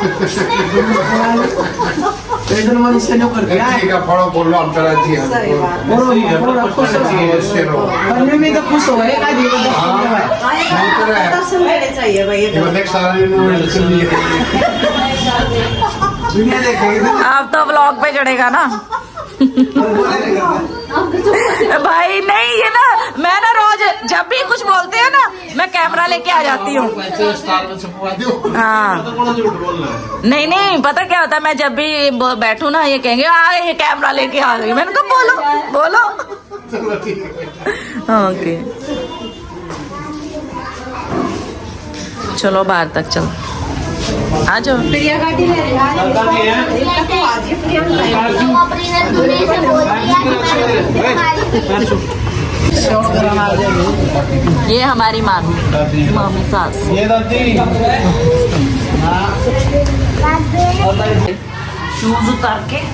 इधर मनुष्य ने कर दिया का फड़ो बोलो हम करा जी और खुश करने में तो खुश हो गए का जीवन दर्शन लेने चाहिए भाई। नेक्स्ट साल दुनिया देखेगी। आप तो व्लॉग पे चढ़ेगा ना भाई। नहीं ये ना मैं ना रोज जब भी कुछ बोलते हैं ना मैं कैमरा लेके आ जाती हूँ। हाँ नहीं नहीं पता क्या होता है, मैं जब भी बैठू ना ये कहेंगे ये कैमरा लेके आ गई। मैंने कहा बोलो बोलो। ओके चलो बाहर तक चलो आ जाओ। प्रिया गाड़ी ले रही ये हमारी मामी सास। शूज उतार के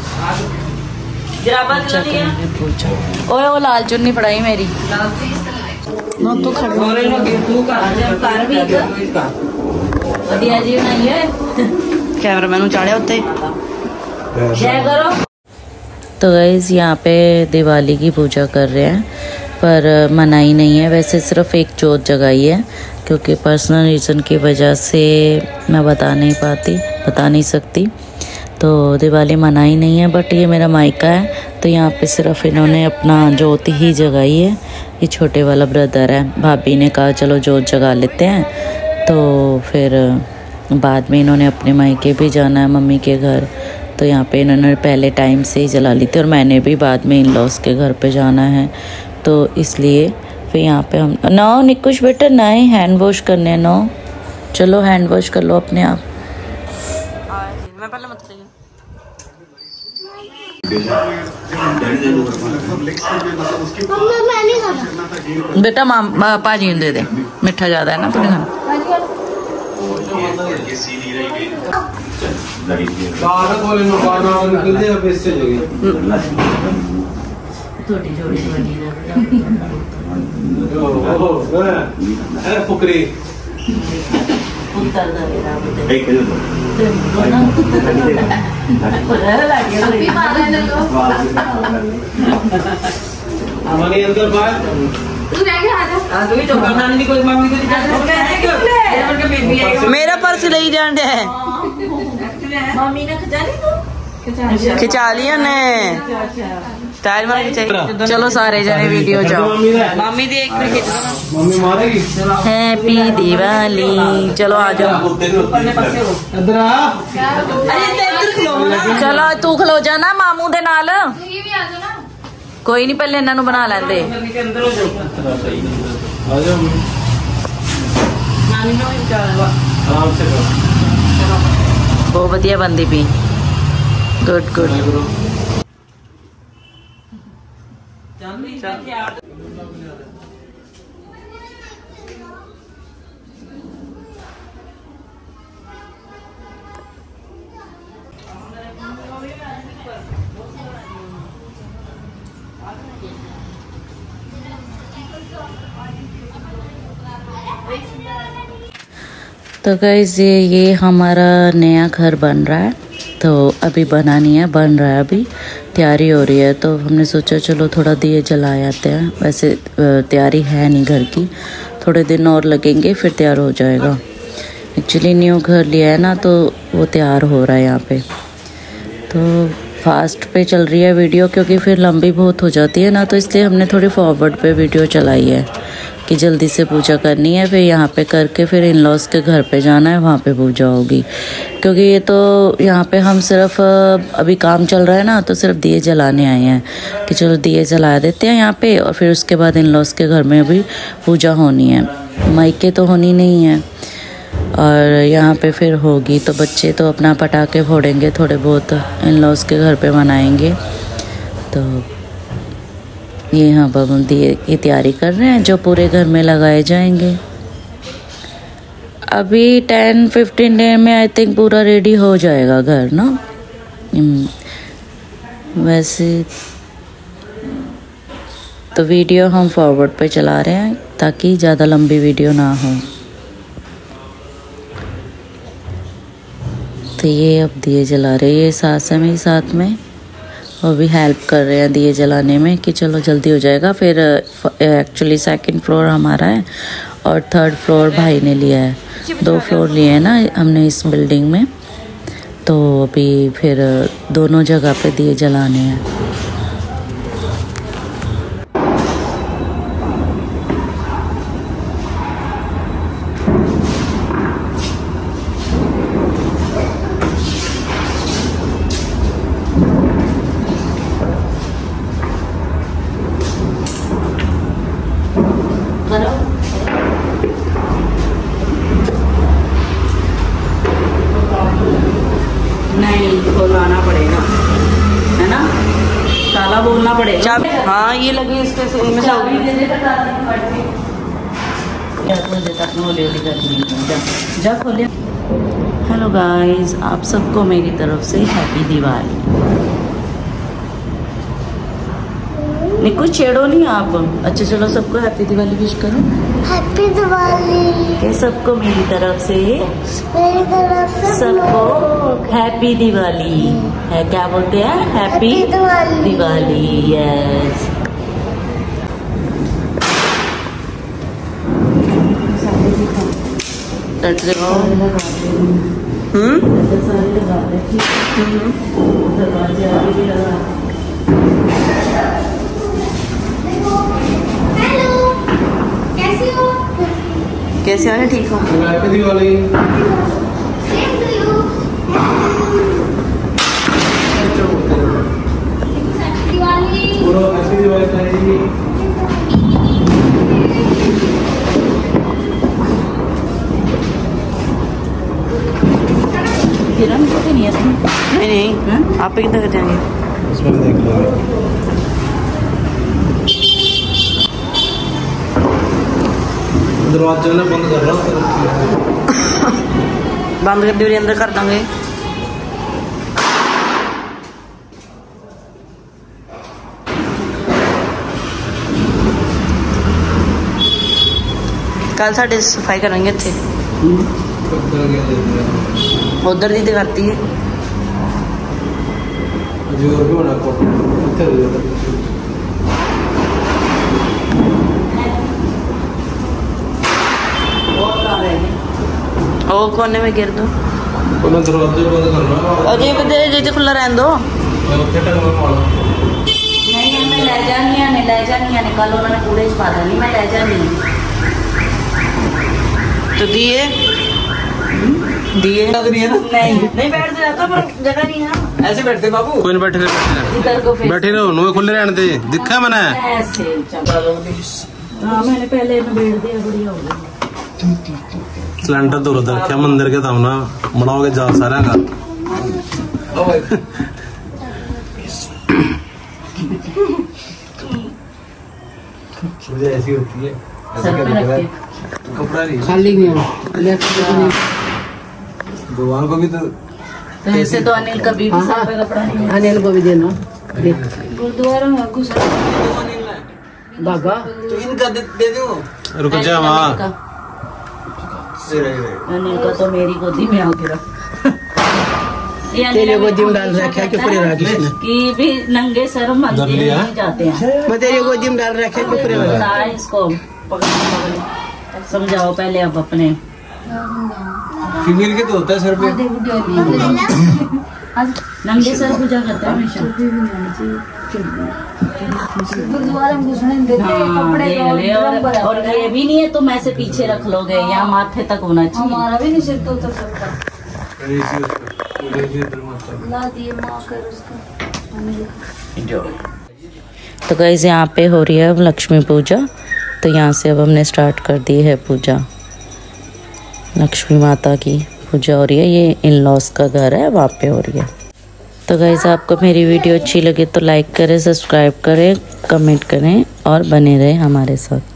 ओए वो लाल चुन्नी पड़ाई मेरी तो ਵਧੀਆ ਜੀ ਬਣਾਈ ਹੈ कैमरामैन उचाड़े होते जय करो। तो गाइस यहाँ पे दिवाली की पूजा कर रहे हैं पर मनाई नहीं है, वैसे सिर्फ एक जोत जगाई है क्योंकि पर्सनल रीज़न की वजह से मैं बता नहीं सकती। तो दिवाली मनाई नहीं है बट ये मेरा मायका है तो यहाँ पे सिर्फ इन्होंने अपना जोत ही जगाई है। ये छोटे वाला ब्रदर है, भाभी ने कहा चलो जोत जगा लेते हैं तो फिर बाद में इन्होंने अपने मायके भी जाना है मम्मी के घर तो यहाँ पे इन्होंने पहले टाइम से ही जला ली थी और मैंने भी बाद में इन लॉस के घर पे जाना है तो इसलिए फिर यहाँ पे हम नो निकुश बेटा नहीं हैंड वॉश करने नो चलो हैंड वॉश कर लो अपने आप। मैं पहले मत बेटा पाजी दे दे मीठा ज्यादा है ना थोड़ी खाना। मेरा पर्स ले जान है मम्मी ने खिंचा लिया ने टाइल वाला खिंचाई। चलो सारे जने वीडियो जाओ मम्मी देख हैप्पी दिवाली। चलो आ जाओ चलो तू खलो जाना मामू दे नाल कोई नहीं पहले इन्हों बना लेंदे। बहुत वधिया बनदी पई गुड गुड। तो गाइस ये हमारा नया घर बन रहा है तो अभी बना नहीं है बन रहा है अभी तैयारी हो रही है तो हमने सोचा चलो थोड़ा दिए जला आते हैं। वैसे तैयारी है नहीं घर की, थोड़े दिन और लगेंगे फिर तैयार हो जाएगा। एक्चुअली न्यू घर लिया है ना तो वो तैयार हो रहा है यहाँ पे। तो फास्ट पे चल रही है वीडियो क्योंकि फिर लंबी बहुत हो जाती है ना तो इसलिए हमने थोड़ी फॉरवर्ड पे वीडियो चलाई है कि जल्दी से पूजा करनी है फिर यहाँ पे करके फिर इन लॉस के घर पे जाना है वहाँ पे पूजा होगी। क्योंकि ये तो यहाँ पे हम सिर्फ अभी काम चल रहा है ना तो सिर्फ दिए जलाने आए हैं कि चलो दिए जला देते हैं यहाँ पे और फिर उसके बाद इन लॉस के घर में भी पूजा होनी है। मायके तो होनी नहीं है और यहाँ पे फिर होगी तो बच्चे तो अपना पटाखे फोड़ेंगे थोड़े बहुत इन लॉस के घर पे मनाएंगे। तो ये यहाँ पर हम दिए की तैयारी कर रहे हैं जो पूरे घर में लगाए जाएंगे। अभी 10-15 डे में आई थिंक पूरा रेडी हो जाएगा घर ना। वैसे तो वीडियो हम फॉरवर्ड पे चला रहे हैं ताकि ज़्यादा लंबी वीडियो ना हो। तो ये अब दिए जला रहे हैं, ये सास है मेरी साथ में, वो भी हेल्प कर रहे हैं दिए जलाने में कि चलो जल्दी हो जाएगा। फिर एक्चुअली 2nd फ्लोर हमारा है और 3rd फ्लोर भाई ने लिया है, 2 फ्लोर लिए हैं ना हमने इस बिल्डिंग में। तो अभी फिर दोनों जगह पे दिए जलाने हैं। नहीं खोलवाना पड़ेगा, है ना, ताला बोलना पड़ेगा। हाँ ये लगी इसके से में जा खोले। हेलो गाइस, आप सबको मेरी तरफ से हैप्पी दिवाली। नहीं कुछ छेड़ो नहीं आप। अच्छा चलो सबको हैप्पी दिवाली विश करो। हैप्पी दिवाली। के सबको मेरी तरफ से सबको सबको हैप्पी दिवाली है। क्या बोलते हैं? हैप्पी दिवाली। यस। कैसे हो? ठीक हो? हैप्पी दिवाली। पूरा हैप्पी दिवाली करेंगे। किरण को नहीं है? नहीं आप किधर कर जाएंगे? इसमें देख लेंगे। दरवाजा ना बंद कर रहा बंद कर दी, अंदर कर देंगे। कल साढ़े सफाई करेंगे थे, उधर दी करती है। ओ कोने में गिर दो। दरवाजे बंद करना। अजय बदे खुला रहने दो। नहीं मैं ले जानी है कल उन्होंने कूड़े च पा देनी, मैं ले जानी है। तो दिए नहीं बैठ जाता, पर जगह नहीं है ना। ऐसे बैठते बाबू। कोई नहीं बैठे इधर को फेस बैठे रहो, नो खुले रहने दे। दिखा मैंने ऐसे हाँ मैंने पहले बैठ दिया, बढ़िया हो गया। सिलेंडर तो उधर रखा मंदिर के था ना, बनाओगे जा सारा का। मुझे ऐसी होती है, सर पे रख के कपड़ा नहीं खाली नहीं हो भगवान को भी तो ऐसे तो अनिल कभी भी सर पे कपड़ा नहीं। अनिल को भी देना। गुरुद्वारा में घुस बाबा तो इनका दे दो। रुक जा वहाँ। अनिल का तो मेरी गोदी में आके रख। तेरे गोदी में डाल रखा है, क्यों पूरे राकेश कि भी नंगे सर मंदिर नहीं जाते हैं। मैं तेरे गोदी में डाल रखा है, क्यों पूरे इसको समझाओ पहले अब अपने। फीमेल के तो होता है सर पे। नंगे सर पूजा करते हैं हमेशा। और ये भी नहीं है तुम ऐसे पीछे रख लोगे, यहाँ माथे तक होना चाहिए। हमारा भी नहीं सिर तो उतर सकता। तो गाइस यहाँ पे हो रही है अब लक्ष्मी पूजा। तो यहाँ से अब हमने स्टार्ट कर दी है पूजा। लक्ष्मी माता की पूजा हो रही है, ये इन लॉस का घर है, वहाँ पे हो रही है। तो गाइस आपको मेरी वीडियो अच्छी लगे तो लाइक करें, सब्सक्राइब करें, कमेंट करें और बने रहें हमारे साथ।